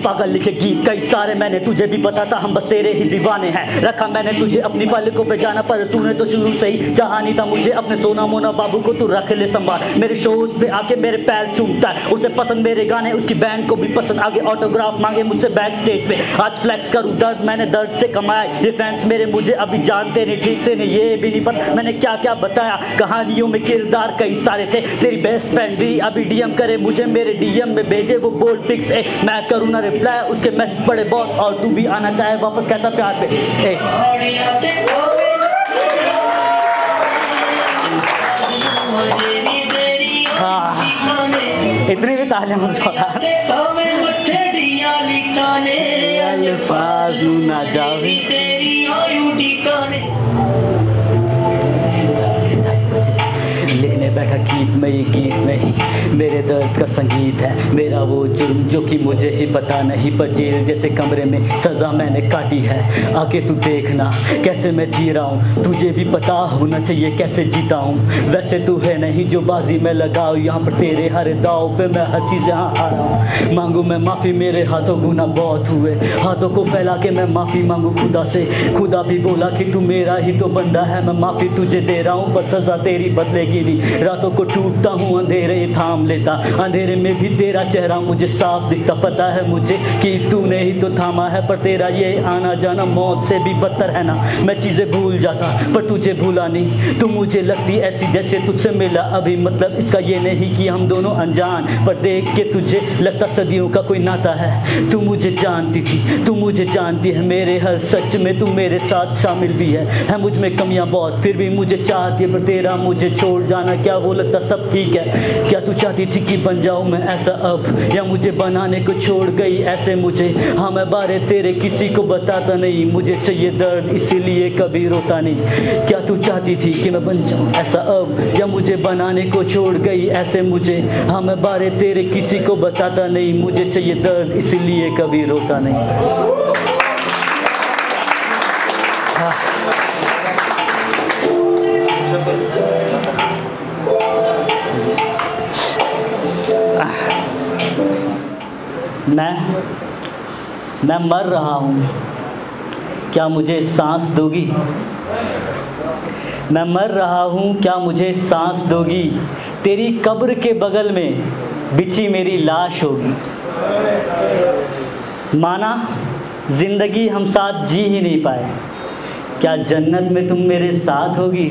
पागल लिखे गीत कई सारे मैंने, तुझे भी पता था हम बस तेरे ही दीवाने हैं। रखा मैंने तुझे अपनी पलकों पे जाना, पर तूने तो शुरू से ही चाहा नहीं था मुझे अपने सोना मोना बाबू को तू रख ले संभाल। मेरे शोज पे आके मेरे पैर चूमता है, उसे पसंद मेरे गाने, उसकी बैंड को भी पसंद, आगे ऑटोग्राफ मांगे मुझसे बैक स्टेज पे। आज फ्लैक्स करूँ दर्द मैंने दर्द से कमाया, ये फैंस मेरे मुझे अभी जानते नहीं ठीक से, नहीं ये भी नहीं पता मैंने क्या क्या बताया। कहानियों में किरदार कई सारे थे, तेरी बेस्ट फ्रेंड भी अभी डीएम करे मुझे, मेरे डीएम में भेजे वो बोल पिक्स, मैं करूँ ना रिप्लाई उसके मैसेज पड़े बहुत, और तू भी आना चाहे वापस कैसा प्यार पे। इतनी भी तालियां मत ना जावे लिखने बैठा गीत में, ये गीत नहीं मेरे दर्द का संगीत है, मेरा वो जुर्म जो कि मुझे ही पता नहीं, पर जेल जैसे कमरे में सजा मैंने काटी है। आके तू देखना कैसे मैं जी रहा हूँ, तुझे भी पता होना चाहिए कैसे जीता हूँ। वैसे तू है नहीं जो बाजी में लगाओ, यहाँ पर तेरे हर दाव पे मैं हर चीज़ यहाँ हारा हूँ। मांगू मैं माफ़ी, मेरे हाथों गुनाह बहुत हुए, हाथों को फैला के मैं माफ़ी मांगू खुदा से। खुदा भी बोला कि तू मेरा ही तो बंदा है, मैं माफ़ी तुझे दे रहा हूँ, पर सज़ा तेरी बदलेगी। रातों को टूटता हूँ अंधेरे थाम लेता, अंधेरे में भी तेरा चेहरा मुझे साफ दिखता। पता है मुझे कि तूने ही तो थामा है, पर तेरा ये आना जाना मौत से भी बदतर है ना। मैं चीज़ें भूल जाता पर तुझे भूला नहीं, तू मुझे लगती ऐसी जैसे तुझसे मिला अभी। मतलब इसका ये नहीं कि हम दोनों अनजान, पर देख के तुझे लगता सदियों का कोई नाता है। तू मुझे जानती थी, तू मुझे जानती है, मेरे हर सच में तू मेरे साथ शामिल भी है मुझ में कमियां बहुत, फिर भी मुझे चाहती है, पर तेरा मुझे छोड़ जाना क्या वो लगता सब ठीक है। क्या तू चाहती थी कि बन जाऊं मैं ऐसा अब, या मुझे बनाने को छोड़ गई ऐसे मुझे। हाँ मैं बारे तेरे किसी को बताता नहीं, मुझे चाहिए दर्द इसीलिए कभी रोता नहीं। क्या तू चाहती थी कि मैं बन जाऊं ऐसा अब, या मुझे बनाने को छोड़ गई ऐसे मुझे। हाँ मैं बारे तेरे किसी को बताता नहीं, मुझे चाहिए दर्द इसीलिए कभी रोता नहीं। मैं मर रहा हूँ, क्या मुझे सांस दोगी? मैं मर रहा हूँ, क्या मुझे सांस दोगी? तेरी कब्र के बगल में बिछी मेरी लाश होगी। माना जिंदगी हम साथ जी ही नहीं पाए, क्या जन्नत में तुम मेरे साथ होगी?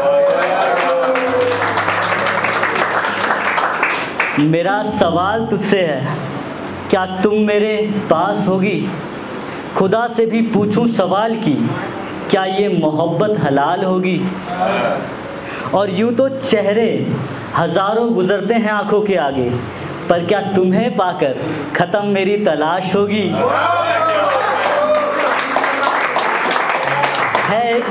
मेरा सवाल तुझसे है, क्या तुम मेरे पास होगी? खुदा से भी पूछूं सवाल की, क्या ये मोहब्बत हलाल होगी? और यूं तो चेहरे हजारों गुजरते हैं आंखों के आगे, पर क्या तुम्हें पाकर खत्म मेरी तलाश होगी? है एक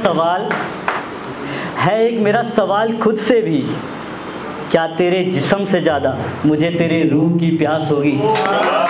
मेरा सवाल खुद से भी, क्या तेरे जिस्म से ज़्यादा मुझे तेरे रूह की प्यास होगी?